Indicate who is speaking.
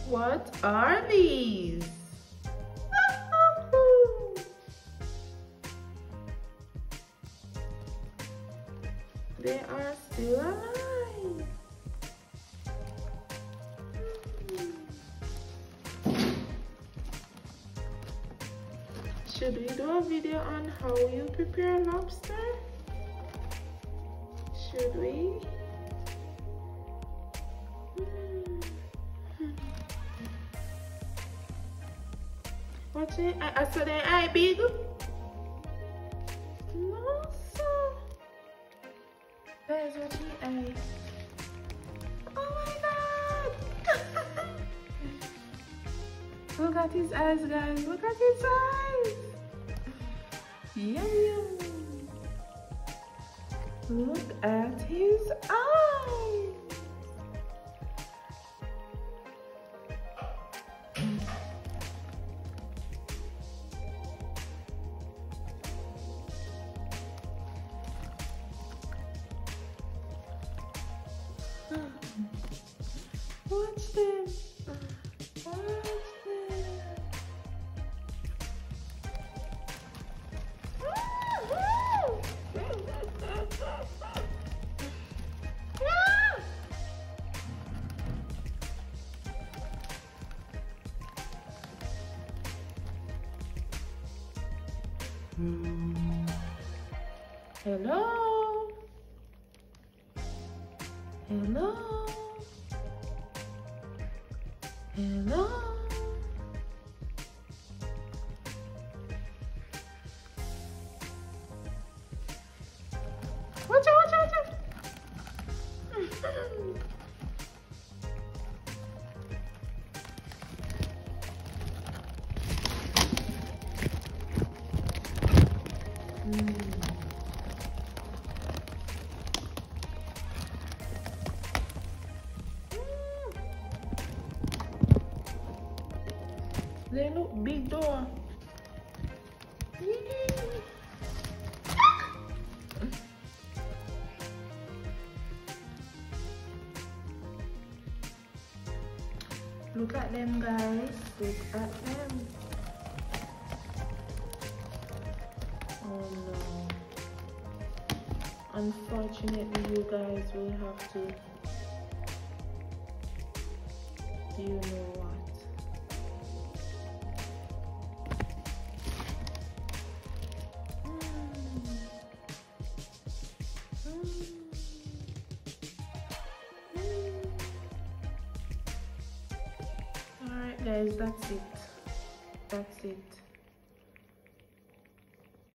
Speaker 1: What are these? They are still alive. Should we do a video on how you prepare lobster? Should we? Watch it. I saw the eye big. No, sir. Guys, watch the eye. Oh my god! Look at his eyes, guys. Look at his eyes. Yum yum. Look at his eyes. Watch them. Watch them. Hello. Hello. Hello. Watch out, watch out, watch out. They look big though. Look at them, guys. Look at them. Oh no. Unfortunately, you guys will have to. You know what? Alright guys, that's it.